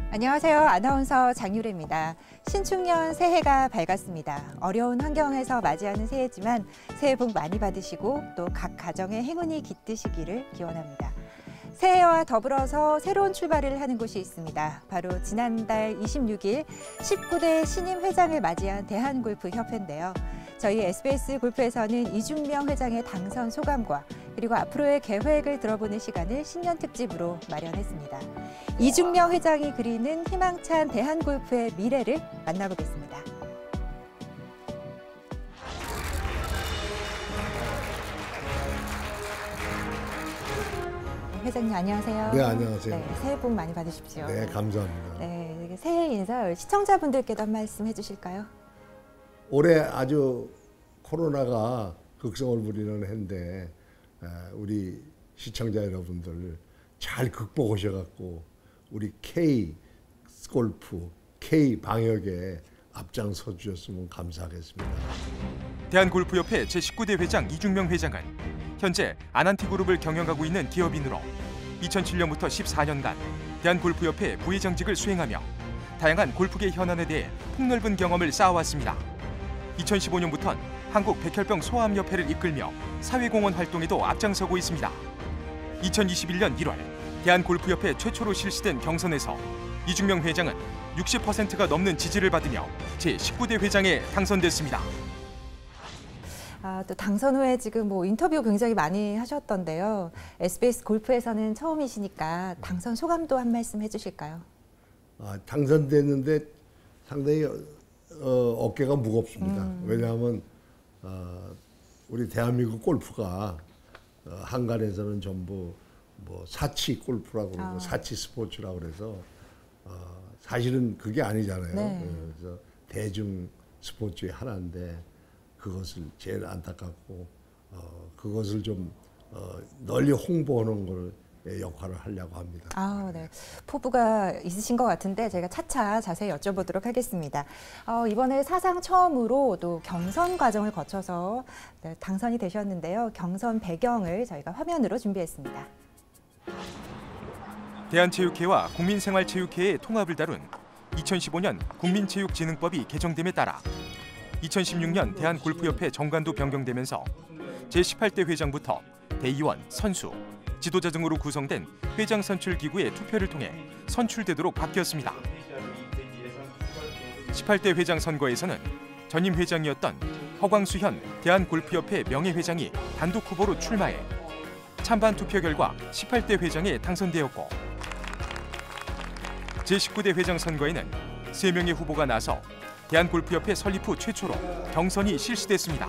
안녕하세요. 아나운서 장유래입니다. 신축년 새해가 밝았습니다. 어려운 환경에서 맞이하는 새해지만 새해 복 많이 받으시고 또 각 가정에 행운이 깃드시기를 기원합니다. 새해와 더불어서 새로운 출발을 하는 곳이 있습니다. 바로 지난달 26일 19대 신임 회장을 맞이한 대한골프협회인데요. 저희 SBS 골프에서는 이중명 회장의 당선 소감과 그리고 앞으로의 계획을 들어보는 시간을 신년 특집으로 마련했습니다. 이중명 회장이 그리는 희망찬 대한골프의 미래를 만나보겠습니다. 회장님 안녕하세요. 네, 안녕하세요. 네, 새해 복 많이 받으십시오. 네, 감사합니다. 네, 새해 인사 시청자분들께도 한 말씀 해주실까요? 올해 아주 코로나가 극성을 부리는 해인데 우리 시청자 여러분들 잘 극복하셔갖고 우리 K 골프, K 방역에 앞장서 주셨으면 감사하겠습니다. 대한골프협회 제19대 회장 이중명 회장은 현재 아난티그룹을 경영하고 있는 기업인으로 2007년부터 14년간 대한골프협회 부회장직을 수행하며 다양한 골프계 현안에 대해 폭넓은 경험을 쌓아왔습니다. 2015년부터는 한국 백혈병 소아암협회를 이끌며 사회공헌 활동에도 앞장서고 있습니다. 2021년 1월 대한골프협회 최초로 실시된 경선에서 이중명 회장은 60%가 넘는 지지를 받으며 제19대 회장에 당선됐습니다. 또 당선 후에 지금 인터뷰 굉장히 많이 하셨던데요. SBS 골프에서는 처음이시니까 당선 소감도 한 말씀 해주실까요? 당선됐는데 상당히 어깨가 무겁습니다. 왜냐하면 우리 대한민국 골프가 한간에서는 전부 사치 골프라고 그러고 사치 스포츠라고 그래서 사실은 그게 아니잖아요. 네. 그래서 대중 스포츠의 하나인데 그것을 제일 안타깝고 그것을 좀 널리 홍보하는 걸 역할을 하려고 합니다. 네. 포부가 있으신 것 같은데 제가 차차 자세히 여쭤보도록 하겠습니다. 이번에 사상 처음으로 또 경선 과정을 거쳐서 당선이 되셨는데요. 경선 배경을 저희가 화면으로 준비했습니다. 대한체육회와 국민생활체육회의 통합을 다룬 2015년 국민체육진흥법이 개정됨에 따라 2016년 대한골프협회 정관도 변경되면서 제18대 회장부터 대의원, 선수, 지도자 등으로 구성된 회장 선출 기구의 투표를 통해 선출되도록 바뀌었습니다. 18대 회장 선거에서는 전임 회장이었던 허광수현 대한골프협회 명예회장이 단독 후보로 출마해 찬반 투표 결과 18대 회장에 당선되었고 제19대 회장 선거에는 3명의 후보가 나서 대한골프협회 설립 후 최초로 경선이 실시됐습니다.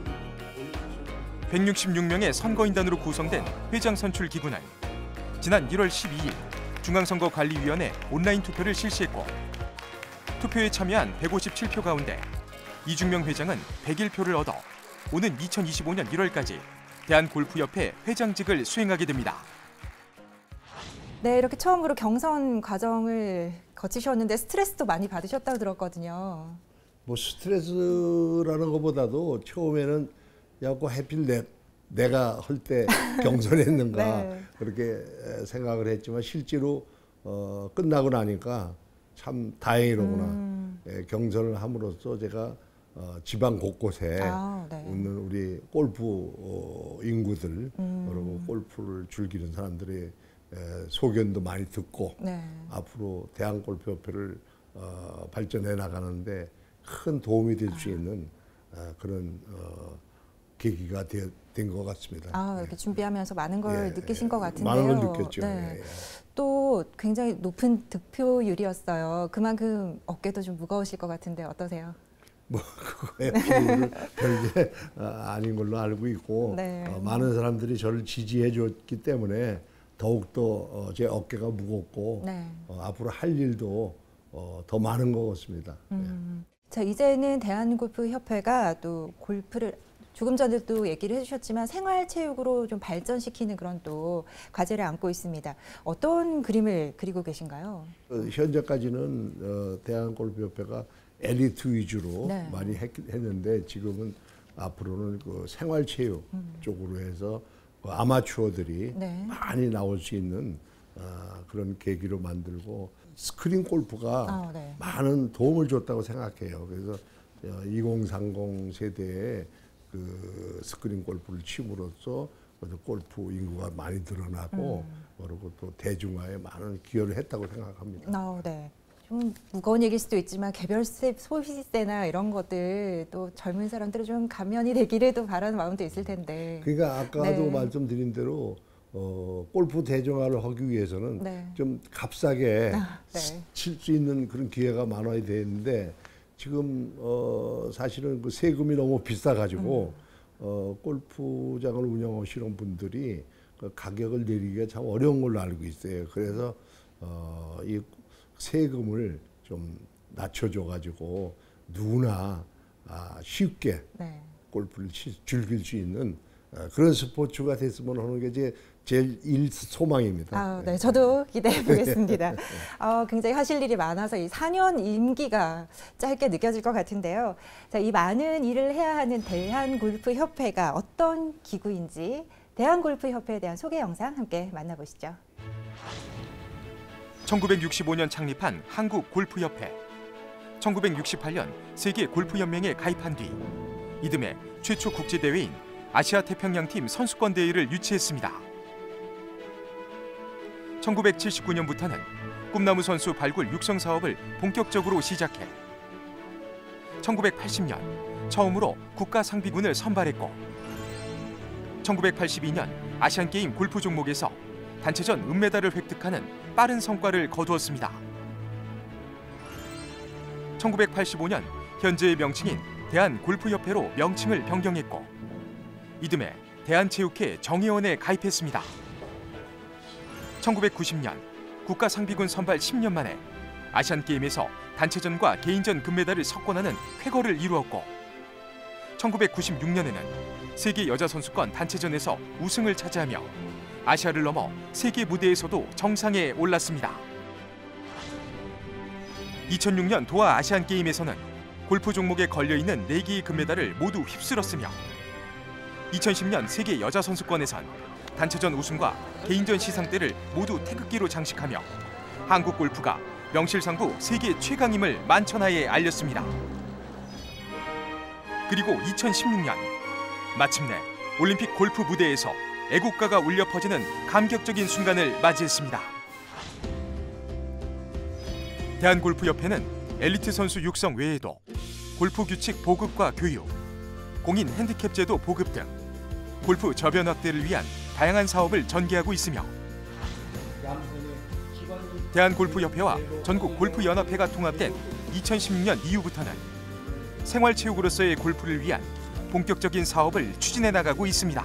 166명의 선거인단으로 구성된 회장 선출 기구는 지난 1월 12일 중앙선거관리위원회 온라인 투표를 실시했고 투표에 참여한 157표 가운데 이중명 회장은 101표를 얻어 오는 2025년 1월까지 대한골프협회 회장직을 수행하게 됩니다. 네, 이렇게 처음으로 경선 과정을 거치셨는데 스트레스도 많이 받으셨다고 들었거든요. 스트레스라는 것보다도 처음에는 하필 내가 할 때 경선했는가 네. 그렇게 생각을 했지만 실제로 끝나고 나니까 참 다행이로구나. 경선을 함으로써 제가 지방 곳곳에 네. 있는 우리 골프 인구들 그리고 골프를 즐기는 사람들의 소견도 많이 듣고 네. 앞으로 대한골프협회를 발전해 나가는데 큰 도움이 될 수 있는 그런 계기가 된 것 같습니다. 이렇게 준비하면서 많은 걸 느끼신 것 같은데요. 많은 걸 느꼈죠. 네. 또 굉장히 높은 득표율이었어요. 그만큼 어깨도 좀 무거우실 것 같은데 어떠세요? 그거에 별게 아닌 걸로 알고 있고 네. 많은 사람들이 저를 지지해 줬기 때문에 더욱더 제 어깨가 무겁고 네. 앞으로 할 일도 더 많은 것 같습니다. 자, 이제는 대한골프협회가 또 골프를 조금 전에도 얘기를 해주셨지만 생활체육으로 좀 발전시키는 그런 또 과제를 안고 있습니다. 어떤 그림을 그리고 계신가요? 현재까지는 대한골프협회가 엘리트 위주로 네. 많이 했는데 지금은 앞으로는 그 생활체육 쪽으로 해서 아마추어들이 네. 많이 나올 수 있는 그런 계기로 만들고 스크린 골프가 네. 많은 도움을 줬다고 생각해요. 그래서 2030 세대에 그 스크린 골프를 침으로써 골프 인구가 많이 늘어나고 그리고 또 대중화에 많은 기여를 했다고 생각합니다. 네. 좀 무거운 얘기일 수도 있지만 개별세, 소비세나 이런 것들 또 젊은 사람들은 좀 감면이 되기를 또 바라는 마음도 있을 텐데. 그러니까 아까도 말씀드린 대로 골프 대중화를 하기 위해서는 좀 값싸게 칠 수 있는 그런 기회가 많아야 되는데 지금 사실은 그 세금이 너무 비싸가지고 골프장을 운영하시는 분들이 그 가격을 내리기가 참 어려운 걸로 알고 있어요. 그래서 이 세금을 좀 낮춰줘가지고 누구나 쉽게 골프를 즐길 수 있는 그런 스포츠가 됐으면 하는 게 제일 소망입니다. 네, 저도 기대해 보겠습니다. 굉장히 하실 일이 많아서 이 4년 임기가 짧게 느껴질 것 같은데요. 자, 이 많은 일을 해야 하는 대한골프협회가 어떤 기구인지 대한골프협회에 대한 소개 영상 함께 만나보시죠. 1965년 창립한 한국골프협회. 1968년 세계골프연맹에 가입한 뒤 이듬해 최초 국제대회인 아시아태평양팀 선수권대회를 유치했습니다. 1979년부터는 꿈나무 선수 발굴 육성 사업을 본격적으로 시작해 1980년 처음으로 국가상비군을 선발했고 1982년 아시안게임 골프 종목에서 단체전 은메달을 획득하는 빠른 성과를 거두었습니다. 1985년 현재의 명칭인 대한골프협회로 명칭을 변경했고 이듬해 대한체육회 정회원에 가입했습니다. 1990년 국가상비군 선발 10년 만에 아시안게임에서 단체전과 개인전 금메달을 석권하는 쾌거를 이루었고 1996년에는 세계 여자선수권 단체전에서 우승을 차지하며 아시아를 넘어 세계 무대에서도 정상에 올랐습니다. 2006년 도하 아시안게임에서는 골프 종목에 걸려있는 4개의 금메달을 모두 휩쓸었으며 2010년 세계 여자선수권에선 단체전 우승과 개인전 시상대를 모두 태극기로 장식하며 한국 골프가 명실상부 세계 최강임을 만천하에 알렸습니다. 그리고 2016년 마침내 올림픽 골프 무대에서 애국가가 울려 퍼지는 감격적인 순간을 맞이했습니다. 대한골프협회는 엘리트 선수 육성 외에도 골프 규칙 보급과 교육, 공인 핸디캡 제도 보급 등 골프 저변 확대를 위한 다양한 사업을 전개하고 있으며 대한골프협회와 전국골프연합회가 통합된 2016년 이후부터는 생활체육으로서의 골프를 위한 본격적인 사업을 추진해 나가고 있습니다.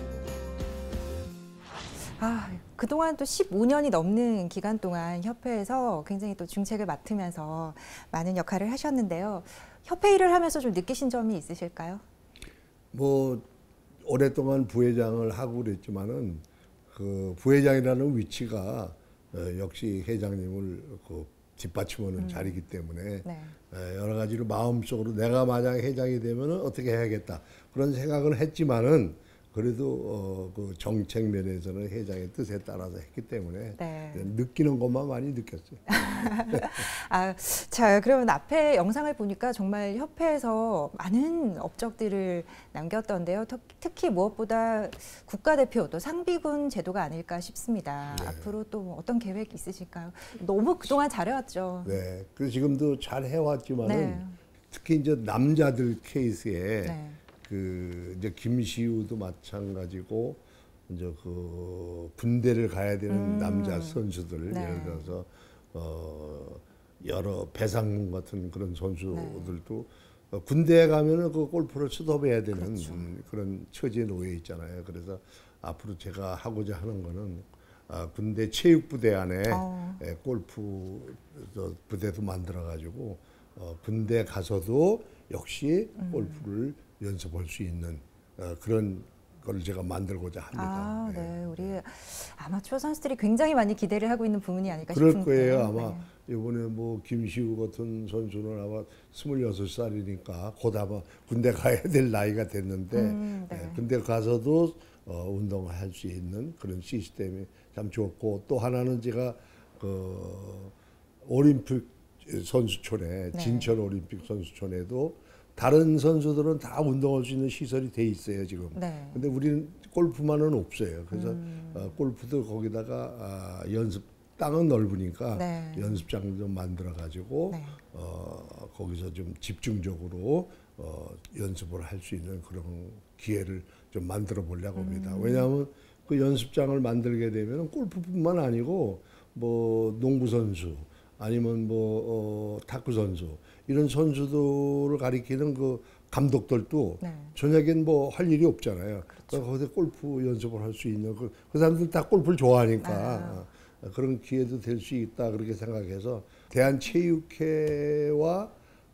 그동안 또 15년이 넘는 기간 동안 협회에서 굉장히 또 중책을 맡으면서 많은 역할을 하셨는데요. 협회 일을 하면서 좀 느끼신 점이 있으실까요? 뭐 오랫동안 부회장을 하고 그랬지만은 그 부회장이라는 위치가 역시 회장님을 뒷받침하는 자리이기 때문에 여러 가지로 마음속으로 내가 만약 회장이 되면은 어떻게 해야겠다 그런 생각을 했지만은 그래도 그 정책 면에서는 회장의 뜻에 따라서 했기 때문에 느끼는 것만 많이 느꼈어요. 자, 그러면 앞에 영상을 보니까 정말 협회에서 많은 업적들을 남겼던데요. 특히 무엇보다 국가대표 또 상비군 제도가 아닐까 싶습니다. 앞으로 또 어떤 계획 있으실까요? 너무 그동안 잘해왔죠. 네, 그래서 지금도 잘 해왔지만은 특히 이제 남자들 케이스에 이제 김시우도 마찬가지고 이제 그 군대를 가야 되는 남자 선수들 예를 들어서 여러 배상문 같은 그런 선수들도 군대에 가면은 그 골프를 스톱해야 되는 그런 처지에 놓여 있잖아요. 그래서 앞으로 제가 하고자 하는 거는 군대 체육부대 안에 골프 부대도 만들어 가지고 군대 가서도 역시 골프를 연습할 수 있는 그런 걸 제가 만들고자 합니다. 우리 아마추어 선수들이 굉장히 많이 기대를 하고 있는 부분이 아닐까 그럴 싶은데요. 거예요. 아마 이번에 뭐 김시우 같은 선수는 아마 26살이니까 곧 아마 군대 가야 될 나이가 됐는데 군대 가서도 운동을 할 수 있는 그런 시스템이 참 좋았고 또 하나는 제가 그 올림픽 선수촌에 네. 진천 올림픽 선수촌에도 다른 선수들은 다 운동할 수 있는 시설이 돼 있어요 지금. 네. 근데 우리는 골프만은 없어요. 그래서 골프도 거기다가 연습 땅은 넓으니까 네. 연습장을 좀 만들어 가지고 네. 거기서 좀 집중적으로 연습을 할 수 있는 그런 기회를 좀 만들어 보려고 합니다. 왜냐하면 그 연습장을 만들게 되면 골프뿐만 아니고 뭐 농구 선수 아니면 뭐 탁구 선수 이런 선수들을 가리키는 그 감독들도 네. 저녁엔 뭐 할 일이 없잖아요. 그렇죠. 거기서 골프 연습을 할 수 있는 그 사람들 다 골프를 좋아하니까 그런 기회도 될 수 있다 그렇게 생각해서 대한체육회와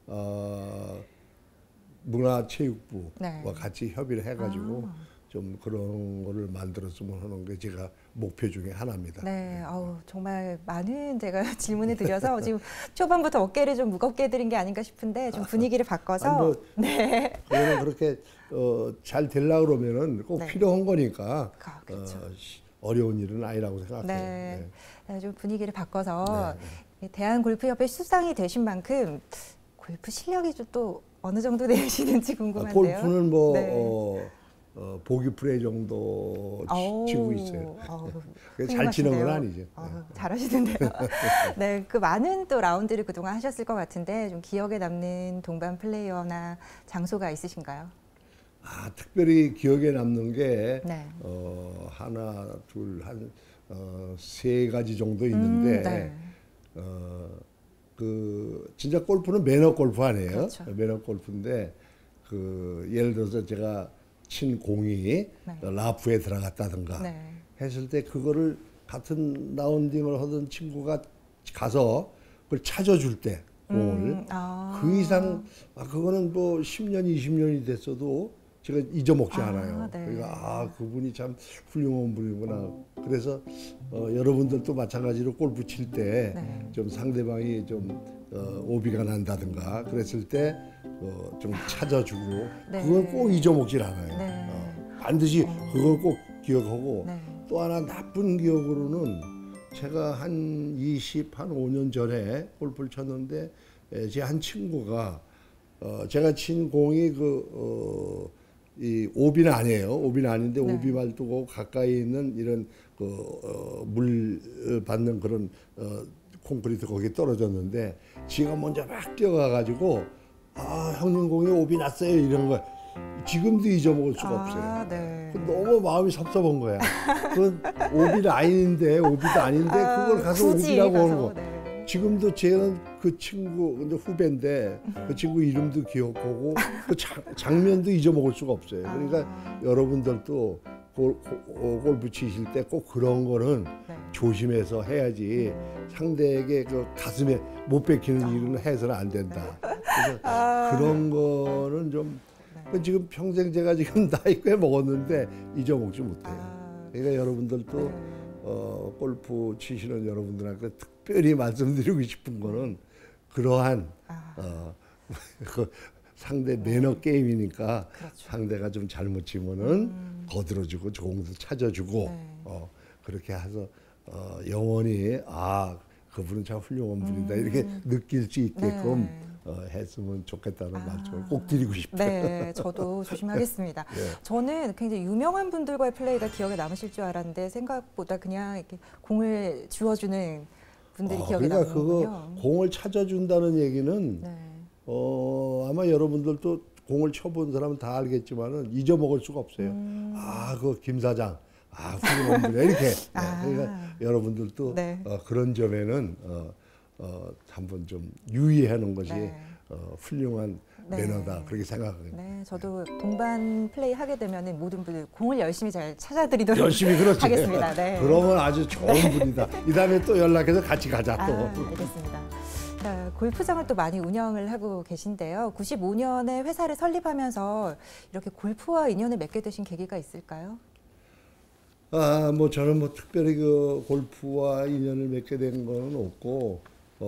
문화체육부와 네. 같이 협의를 해가지고 좀 그런 거를 만들었으면 하는 게 제가 목표 중에 하나입니다. 네, 정말 많은 제가 질문을 드려서 지금 초반부터 어깨를 좀 무겁게 드린 게 아닌가 싶은데 좀 분위기를 바꿔서 아니 뭐 네. 그거는 그렇게 잘 되려고 그러면은 꼭 네. 필요한 거니까 그렇죠. 어려운 일은 아니라고 생각해요. 네. 네, 좀 분위기를 바꿔서 네. 대한골프협회 수상이 되신 만큼 골프 실력이 좀 또 어느 정도 되시는지 궁금한데요. 골프는 뭐 네. 보기 프레이 정도 치고 있어요. 잘 치는 건 아니죠. 잘하시는데요. 네, 그 많은 또 라운드를 그동안 하셨을 것 같은데 좀 기억에 남는 동반 플레이어나 장소가 있으신가요? 특별히 기억에 남는 게 네. 하나, 둘, 세 가지 정도 있는데 네. 그 진짜 골프는 매너 골프 아니에요? 그렇죠. 매너 골프인데 그 예를 들어서 제가 친 공이 라프에 들어갔다든가 네. 했을 때 그거를 같은 라운딩을 하던 친구가 가서 그걸 찾아줄 때 공을 그 이상 그거는 뭐 10년, 20년이 됐어도 제가 잊어먹지 않아요. 네. 그러니까 그분이 참 훌륭한 분이구나. 그래서 여러분들도 마찬가지로 골프 칠 때 좀 상대방이 좀 오비가 난다든가 그랬을 때 좀 찾아주고 그걸 꼭 잊어먹질 않아요. 반드시 그걸 꼭 기억하고 또 하나 나쁜 기억으로는 제가 한 5년 전에 골프를 쳤는데 제 한 친구가 제가 친 공이 이 오비는 아니에요. 오비는 아닌데 오비 말고 가까이 있는 이런 물 받는 그런 콘크리트 거기에 떨어졌는데 지가 먼저 막 뛰어가가지고 형님 공이 오비 났어요 이런 거 지금도 잊어먹을 수가 없어요. 네. 너무 마음이 섭섭한 거야. 그 오비는 아닌데 오비도 아닌데 그걸 가서 오비라고 하는 거. 네. 지금도 제는 그 친구 근데 후배인데 그 친구 이름도 기억하고 그 장면도 잊어먹을 수가 없어요. 그러니까 여러분들도 골프 치실 때 꼭 그런 거는 조심해서 해야지 상대에게 그 가슴에 못 뺏기는 일은 해서는 안 된다. 그래서 그런 거는 좀 지금 평생 제가 지금 나이 꽤 먹었는데 잊어먹지 못해요. 그러니까 여러분들도 골프 치시는 여러분들한테 특별히 말씀드리고 싶은 거는 그러한 그 상대 매너 게임이니까 상대가 좀 잘못 치면은 거들어주고 조금도 찾아주고 그렇게 해서 영원히 그분은 참 훌륭한 분이다 이렇게 느낄 수 있게끔 했으면 좋겠다는 말씀을 꼭 드리고 싶어요. 네, 저도 조심하겠습니다. 저는 굉장히 유명한 분들과의 플레이가 기억에 남으실 줄 알았는데 생각보다 그냥 이렇게 공을 주워주는 분들이 기억에 남는군요. 그러니까 그거 공을 찾아준다는 얘기는 아마 여러분들도 공을 쳐본 사람은 다 알겠지만은 잊어먹을 수가 없어요. 그 김 사장, 훌륭한 분이야 이렇게. 그러니까 여러분들도 그런 점에는 한번 좀 유의하는 것이 훌륭한 매너다 그렇게 생각합니다. 네, 저도 동반 플레이 하게 되면 모든 분들 공을 열심히 잘 찾아드리도록 열심히 하겠습니다. 네. 그러면 아주 좋은 분이다. 이 다음에 또 연락해서 같이 가자 또. 알겠습니다. 자, 골프장을 또 많이 운영을 하고 계신데요. 95년에 회사를 설립하면서 이렇게 골프와 인연을 맺게 되신 계기가 있을까요? 뭐 저는 뭐 특별히 그 골프와 인연을 맺게 된 거는 없고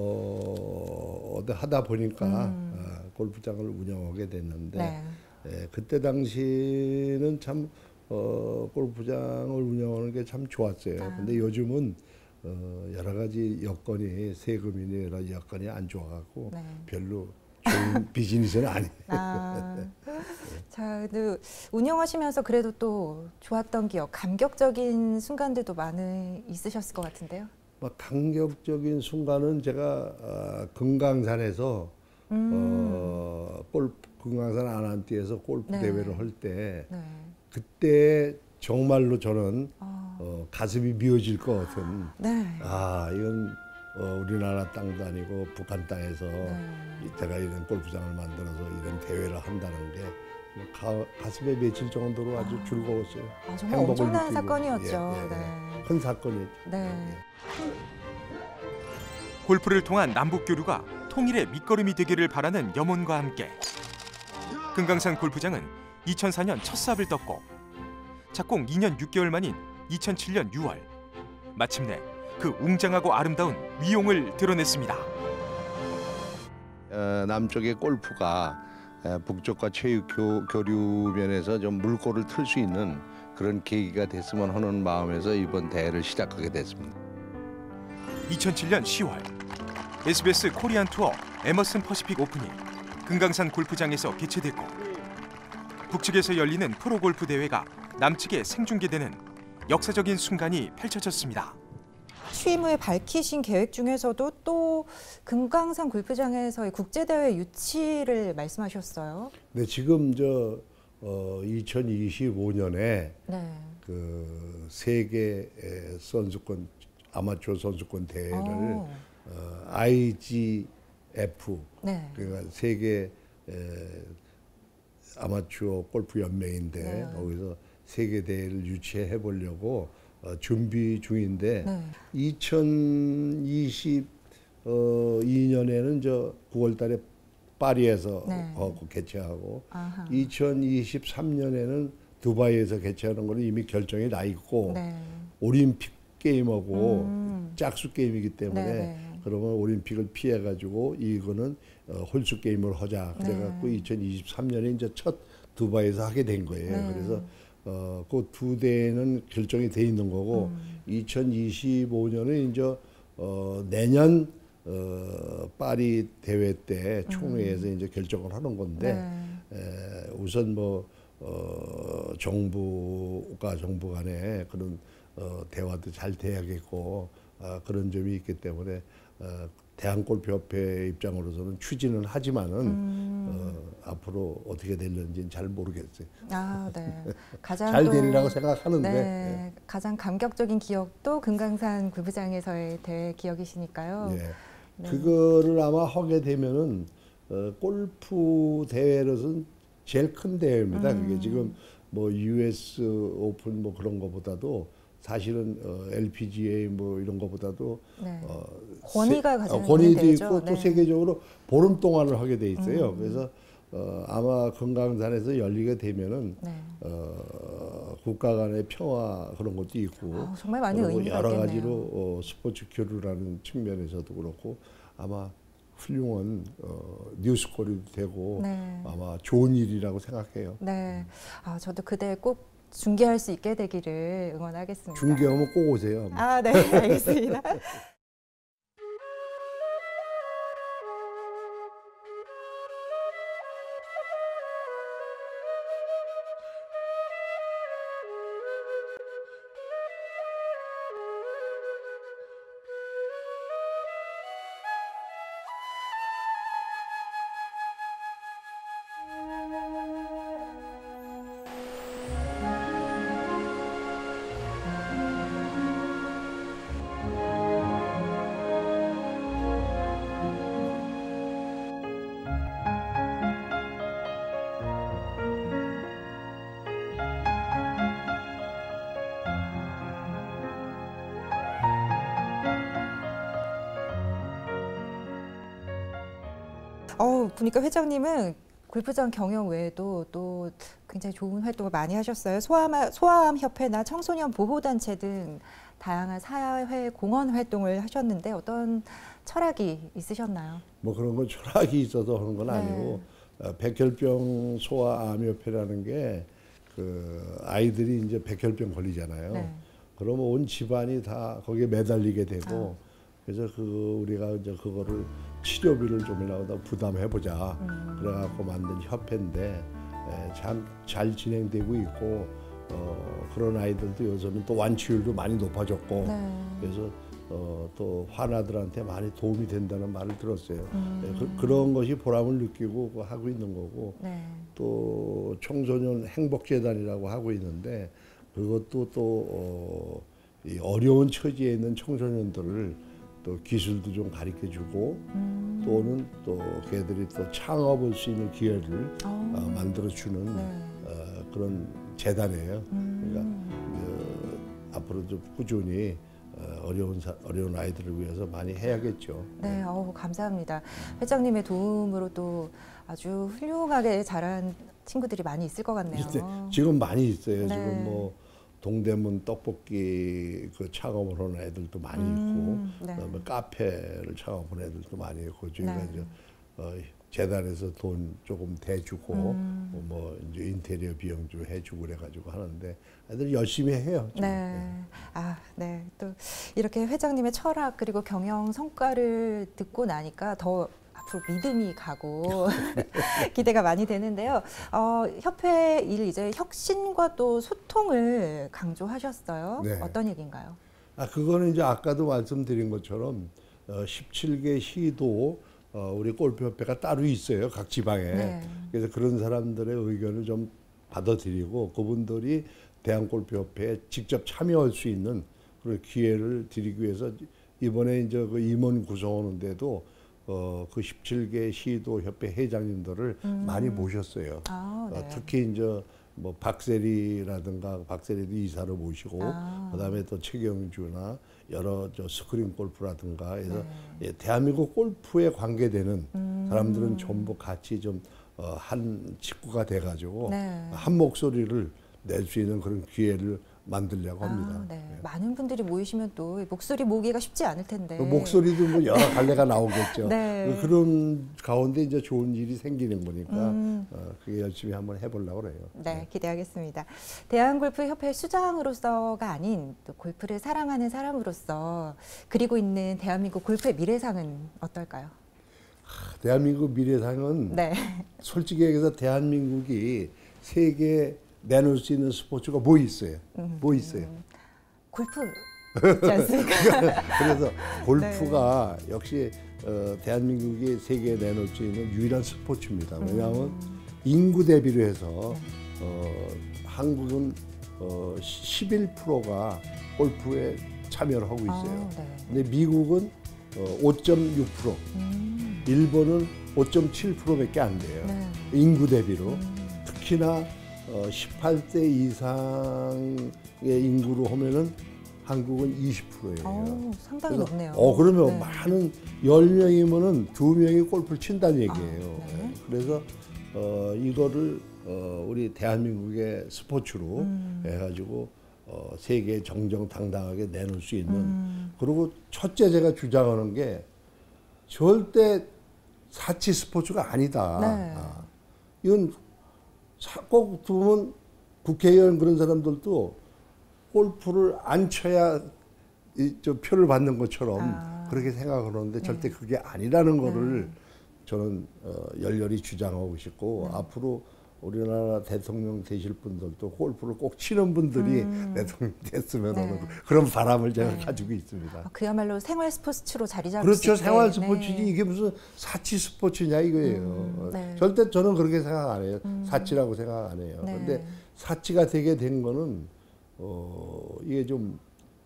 하다 보니까 골프장을 운영하게 됐는데 그때 당시는 참 골프장을 운영하는 게 참 좋았어요. 근데 요즘은 여러 가지 여건이 세금이나 여러 여건이 안 좋아갖고 네. 별로 좋은 비즈니스는 아니에요. 자, 근데 운영하시면서 그래도 또 좋았던 기억, 감격적인 순간들도 많이 있으셨을 것 같은데요. 막 감격적인 순간은 제가 금강산에서 금강산 아난티에서 골프 네. 대회를 할 때 네. 그때 정말로 저는 가슴이 미어질 것 같은 네. 이건 우리나라 땅도 아니고 북한 땅에서 제가 이런 골프장을 만들어서 이런 대회를 한다는 게 가슴에 맺힐 정도로 아주 즐거웠어요. 정말 엄청난 사건이었죠. 네. 큰 사건이었죠. 네. 골프를 통한 남북 교류가 통일의 밑거름이 되기를 바라는 염원과 함께 금강산 골프장은 2004년 첫 삽을 떴고 착공 2년 6개월 만인 2007년 6월 마침내 그 웅장하고 아름다운 위용을 드러냈습니다. 남쪽의 골프가 북쪽과 체육 교류 면에서 좀 물꼬를 틀 수 있는 그런 계기가 됐으면 하는 마음에서 이번 대회를 시작하게 됐습니다. 2007년 10월 SBS 코리안 투어 에머슨 퍼시픽 오픈이 금강산 골프장에서 개최됐고 북측에서 열리는 프로골프 대회가 남측에 생중계되는 역사적인 순간이 펼쳐졌습니다. 취임 후에 밝히신 계획 중에서도 또 금강산 골프장에서의 국제대회 유치를 말씀하셨어요. 네, 지금 2025년에 네. 그 세계 선수권 아마추어 선수권 대회를 IGF 네. 그러니까 세계 아마추어 골프 연맹인데 네. 거기서 세계 대회를 유치해 보려고 준비 중인데 네. 2022년에는 9월달에 파리에서 네. 개최하고 아하. 2023년에는 두바이에서 개최하는 거는 이미 결정이 나 있고 네. 올림픽 게임하고 짝수 게임이기 때문에 네. 그러면 올림픽을 피해 가지고 이거는 홀수 게임을 하자 그래갖고 네. 2023년에 이제 첫 두바이에서 하게 된 거예요. 네. 그래서 그 두 대회는 결정이 돼 있는 거고 2025년은 이제 내년 파리 대회 때 총회에서 이제 결정을 하는 건데 네. 우선 정부가 정부 간에 그런 대화도 잘 돼야겠고 그런 점이 있기 때문에 대한골프협회 입장으로서는 추진은 하지만은 앞으로 어떻게 될는지는 잘 모르겠어요. 네. 가장 잘 되리라고 생각하는데 네. 가장 감격적인 기억도 금강산 골프장에서의 대회 기억이시니까요. 네. 네. 그거를 아마 하게 되면은 골프 대회로서는 제일 큰 대회입니다. 그게 지금 US 오픈 그런 거보다도 사실은 LPGA 이런 거보다도 네. 권위가 가장 권위도 있고 네. 또 세계적으로 보름 동안을 하게 돼 있어요. 그래서 아마 금강산에서 열리게 되면은 네. 국가 간의 평화 그런 것도 있고 정말 많이 의미가 여러 있겠네요. 가지로 스포츠 교류라는 측면에서도 그렇고 아마 훌륭한 뉴스거리도 되고 네. 아마 좋은 일이라고 생각해요. 네, 저도 그 대회 꼭 중계할 수 있게 되기를 응원하겠습니다. 중계하면 꼭 오세요. 네, 알겠습니다. 보니까 회장님은 골프장 경영 외에도 또 굉장히 좋은 활동을 많이 하셨어요. 소아암 협회나 청소년 보호단체 등 다양한 사회 공헌 활동을 하셨는데 어떤 철학이 있으셨나요? 그런 건 철학이 있어서 하는 건 아니고 백혈병 소아암 협회라는 게 그 아이들이 이제 백혈병 걸리잖아요. 네. 그러면 온 집안이 다 거기에 매달리게 되고 그래서 우리가 이제 그거를 치료비를 좀이라도 더 부담해보자. 그래갖고 만든 협회인데 참 잘 진행되고 있고 그런 아이들도 요즘은 또 완치율도 많이 높아졌고 그래서 또 환아들한테 많이 도움이 된다는 말을 들었어요. 그런 것이 보람을 느끼고 하고 있는 거고 또 청소년 행복재단이라고 하고 있는데 그것도 또 이 어려운 처지에 있는 청소년들을 또 기술도 좀 가르쳐주고 또는 또 걔들이 또 창업할 수 있는 기회를 만들어주는 그런 재단이에요. 그러니까 앞으로 좀 꾸준히 어려운 아이들을 위해서 많이 해야겠죠. 네, 감사합니다. 회장님의 도움으로 또 아주 훌륭하게 자란 친구들이 많이 있을 것 같네요. 지금 많이 있어요. 지금 뭐 동대문 떡볶이 그 창업을 하는 애들도 많이 있고, 그다음에 카페를 창업하는 애들도 많이 있고, 저희가 이제 재단에서 돈 조금 대주고, 뭐 이제 인테리어 비용 좀 해주고 그래가지고 하는데, 애들 열심히 해요. 지금. 네. 또 이렇게 회장님의 철학 그리고 경영 성과를 듣고 나니까 더 앞으로 믿음이 가고 기대가 많이 되는데요. 협회 일 이제 혁신과 또 소통을 강조하셨어요. 어떤 얘기인가요? 그거는 이제 아까도 말씀드린 것처럼 17개 시도 우리 골프협회가 따로 있어요. 각 지방에. 그래서 그런 사람들의 의견을 좀 받아들이고 그분들이 대한골프협회에 직접 참여할 수 있는 그런 기회를 드리기 위해서 이번에 이제 그 임원 구성하는데도 그 17개 시도 협회 회장님들을 많이 모셨어요. 특히 이제 뭐 박세리라든가 박세리도 이사를 모시고 그다음에 또 최경주나 여러 스크린 골프라든가 해서 대한민국 골프에 관계되는 사람들은 전부 같이 좀 한 직구가 돼가지고 한 목소리를 낼 수 있는 그런 기회를 만들려고 합니다. 많은 분들이 모이시면 또 목소리 모으기가 쉽지 않을 텐데. 목소리도 뭐 여러 갈래가 나오겠죠. 그런 가운데 이제 좋은 일이 생기는 거니까 그게 열심히 한번 해보려고 그래요. 기대하겠습니다. 대한골프협회 수장으로서가 아닌 또 골프를 사랑하는 사람으로서 그리고 있는 대한민국 골프의 미래상은 어떨까요? 대한민국 미래상은 솔직히 얘기해서 대한민국이 세계에 내놓을 수 있는 스포츠가 뭐 있어요? 뭐 있어요? 골프 있지 않습니까? 그래서 골프가 역시 대한민국이 세계에 내놓을 수 있는 유일한 스포츠입니다. 왜냐하면 인구 대비로 해서 한국은 11%가 골프에 참여를 하고 있어요. 근데 미국은 5.6%, 일본은 5.7%밖에 안 돼요. 인구 대비로. 특히나 18세 이상의 인구로 하면은 한국은 20%예요. 상당히 높네요. 그러면 많은 10명이면은 2명이 골프를 친다는 얘기예요. 그래서 이거를 우리 대한민국의 스포츠로 해가지고 세계에 정정당당하게 내놓을 수 있는 그리고 첫째 제가 주장하는 게 절대 사치 스포츠가 아니다. 이건 꼭 보면 국회의원 그런 사람들도 골프를 안 쳐야 저 표를 받는 것처럼 그렇게 생각하는데 절대 그게 아니라는 거를 저는 열렬히 주장하고 싶고 앞으로 우리나라 대통령 되실 분들도 골프를 꼭 치는 분들이 대통령 됐으면 하는 그런 바람을 제가 가지고 있습니다. 그야말로 생활 스포츠로 자리 잡을 수 있게. 그렇죠. 생활 스포츠지 이게 무슨 사치 스포츠냐 이거예요. 절대 저는 그렇게 생각 안 해요. 사치라고 생각 안 해요. 그런데 사치가 되게 된 거는 이게 좀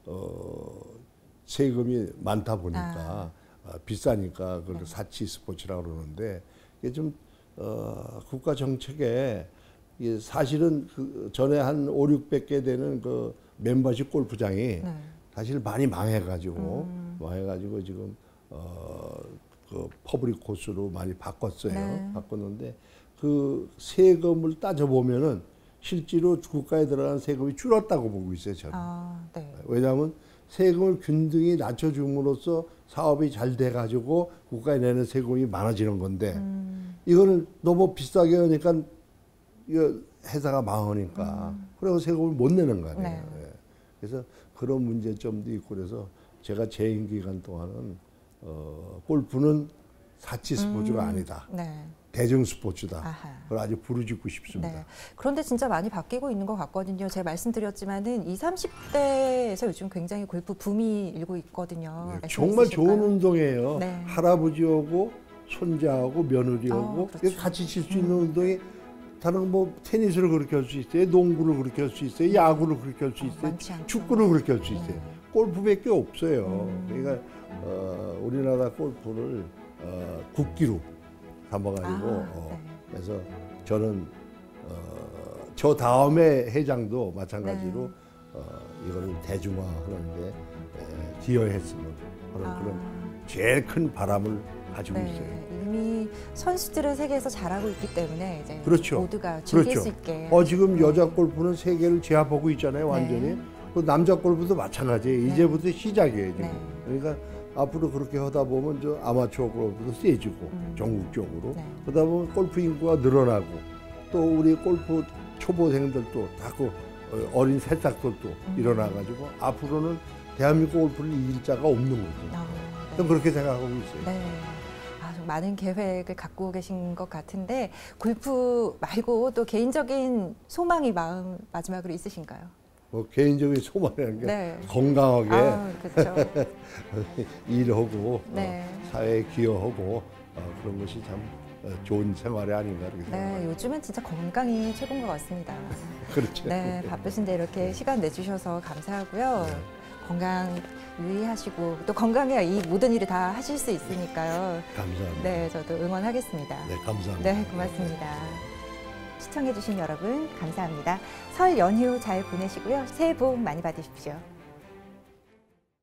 세금이 많다 보니까 비싸니까 그걸 사치 스포츠라고 그러는데 이게 좀 국가 정책에 사실은 그 전에 한 5, 600개 되는 그 멤버십 골프장이 사실 많이 망해가지고 지금 그 퍼블릭 코스로 많이 바꿨어요. 바꿨는데 그 세금을 따져 보면은 실제로 국가에 들어간 세금이 줄었다고 보고 있어요. 저는. 왜냐하면 세금을 균등히 낮춰줌으로써 사업이 잘 돼가지고 국가에 내는 세금이 많아지는 건데 이거를 너무 비싸게 하니까 이거 회사가 망하니까 그래서 세금을 못 내는 거 아니에요. 네. 예. 그래서 그런 문제점도 있고 그래서 제가 재임 기간 동안은 골프는 사치 스포츠가 아니다. 네. 대중 스포츠다. 아하. 그걸 아주 부르짖고 싶습니다. 네. 그런데 진짜 많이 바뀌고 있는 것 같거든요. 제가 말씀드렸지만은 20, 30대에서 요즘 굉장히 골프 붐이 일고 있거든요. 네, 정말 좋은 운동이에요. 네. 할아버지하고 손자하고 며느리하고 그렇죠. 같이 칠 수 있는 운동이 다른 뭐 테니스를 그렇게 할 수 있어요. 농구를 그렇게 할 수 있어요. 야구를 그렇게 할 수 있어요. 축구를 그렇게 할 수 있어요. 골프밖에 없어요. 그러니까 우리나라 골프를 국기로 삼아가지고 네. 그래서 저는 저 다음에 회장도 마찬가지로 이거를 대중화하는데 기여했으면 하는 그런 제일 큰 바람을 가지고 네. 있어요. 이미 선수들은 세계에서 잘하고 있기 때문에 이제 그렇죠. 모두가 즐길 그렇죠. 수 있게. 지금 여자 골프는 세계를 제압하고 있잖아요, 완전히. 네. 그 남자 골프도 마찬가지예요. 네. 이제부터 시작이에요, 지금. 네. 그러니까 앞으로 그렇게 하다 보면 저 아마추어 골프도 세지고 전국적으로. 네. 그러다 보면 골프 인구가 늘어나고 또 우리 골프 초보생들도 자꾸 어린 새싹들도 일어나가지고 앞으로는 대한민국 골프를 이길 자가 없는 거죠. 네. 저는 그렇게 생각하고 있어요. 네. 좀 많은 계획을 갖고 계신 것 같은데 골프 말고 또 개인적인 소망이 마지막으로 있으신가요? 개인적인 소망이라는 게 네. 건강하게 그렇죠. 일하고 네. 사회에 기여하고 그런 것이 참 좋은 생활이 아닌가 이렇게 생각합니다. 네, 요즘은 진짜 건강이 최고인 것 같습니다. 그렇죠. 네, 바쁘신데 이렇게 시간 내주셔서 감사하고요. 네. 건강 유의하시고 또 건강해야 이 모든 일을 다 하실 수 있으니까요. 감사합니다. 네, 저도 응원하겠습니다. 네, 감사합니다. 네, 고맙습니다. 시청해주신 여러분 감사합니다. 설 연휴 잘 보내시고요. 새해 복 많이 받으십시오.